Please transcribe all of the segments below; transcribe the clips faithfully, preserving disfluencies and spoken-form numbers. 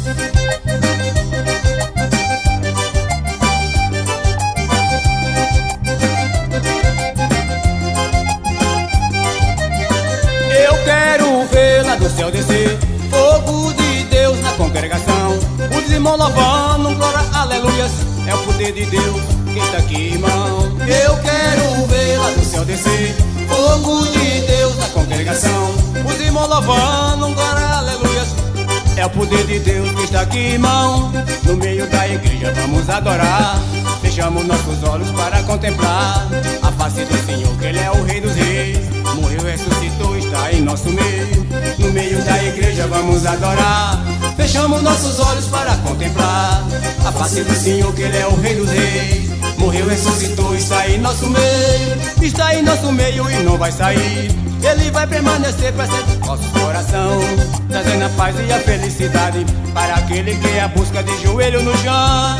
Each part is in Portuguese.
Eu quero ver lá do céu descer fogo de Deus na congregação, os irmãos louvando, glória, aleluias. É o poder de Deus que está aqui, irmão. Eu quero ver lá do céu descer fogo de Deus na congregação, os irmãos louvando, glória, aleluias. É o poder de Deus que está aqui, irmão. No meio da igreja vamos adorar. Fechamos nossos olhos para contemplar a face do Senhor, que Ele é o Rei dos Reis. Morreu, ressuscitou, está em nosso meio. No meio da igreja vamos adorar. Fechamos nossos olhos para contemplar a face do Senhor, que Ele é o Rei dos Reis. Morreu, ressuscitou, está em nosso meio. Está em nosso meio e não vai sair. Ele vai permanecer para sempre em nosso coração, trazendo a paz e a felicidade para aquele que é a busca de joelho no chão.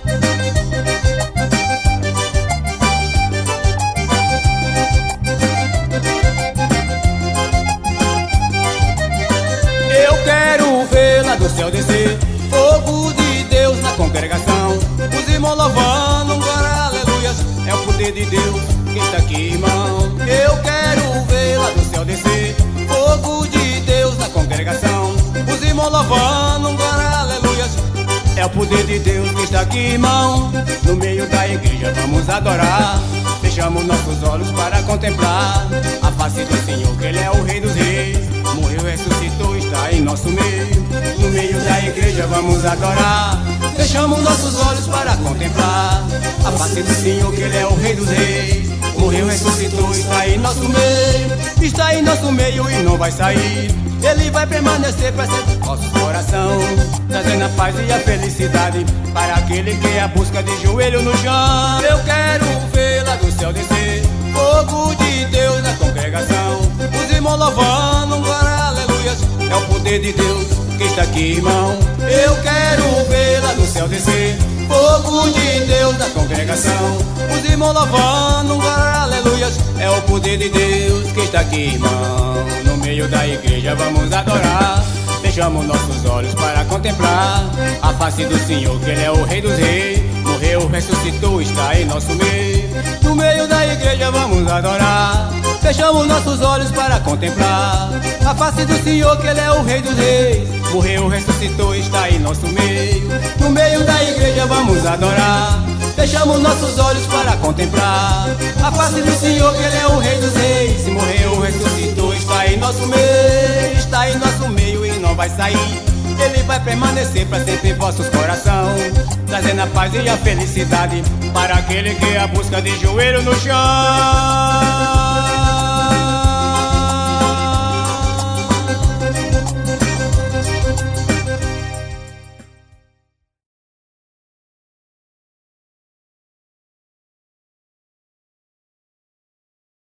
Eu quero ver lá do céu descer fogo de Deus na congregação, os irmãos louvando, glória, aleluias. É o poder de Deus que está aqui, irmão. Eu quero ver lá do céu descer fogo de Deus na congregação, os irmãos louvando, glória, aleluias. É o poder de Deus que está aqui, irmão. No meio da igreja vamos adorar. Fechamos nossos olhos para contemplar a face do Senhor, que Ele é o Rei dos Reis. Morreu, ressuscitou, está em nosso meio. No meio da igreja vamos adorar. Fechamos nossos olhos para contemplar a face do Senhor, que Ele é o Rei dos Reis. Morreu, ressuscitou, está em nosso meio. Está em nosso meio e não vai sair. Ele vai permanecer para sempre em nosso coração, trazendo a paz e a felicidade para aquele que é a busca de joelho no chão. Eu quero ver lá do céu descer fogo de Deus na congregação, os irmãos louvando, glória, aleluias. É o poder de Deus que está aqui, irmão. Eu quero ver lá do céu descer fogo de Deus na congregação, os irmãos louvando, glória, aleluias. É o poder de Deus que está aqui, irmão. No meio da igreja vamos adorar. Fechamos nossos olhos para contemplar a face do Senhor, que Ele é o Rei dos Reis. Morreu, ressuscitou, está em nosso meio. No meio da igreja vamos adorar. Fechamos nossos olhos para contemplar a face do Senhor, que Ele é o Rei dos Reis. Morreu, ressuscitou, está em nosso meio. No meio da igreja vamos adorar. Fechamos nossos olhos para contemplar a face do Senhor, que Ele é o Rei dos Reis. Morreu, ressuscitou, está em nosso meio. Está em nosso meio e não vai sair. Ele vai permanecer para sempre em vossos corações, trazendo a paz e a felicidade para aquele que é a busca de joelho no chão.